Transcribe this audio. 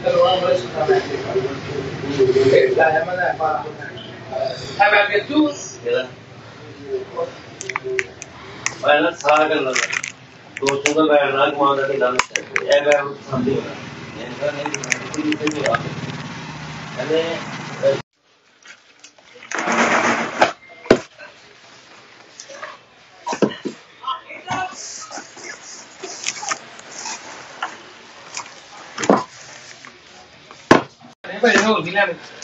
ਪਹਿਲਾਂ ਸਾਰਾ ਕਰ ਲਗਾ ਦੋਸਤੋਂ ਦਾ ਬੈਠਣਾ ਕਮਾਉਂਦਾ ਤੇ ਗੱਲ ਕਰਦੇ ਇਹ ਬੈਠ ਪਸੰਦ ਹੀ ਹੋਣਾ ਇਹਨਾਂ ਨਹੀਂ ਤੇ ਆ ਕਹਿੰਦੇ ਭਾਈ ਹੋਰ ਵੀ ਲੈ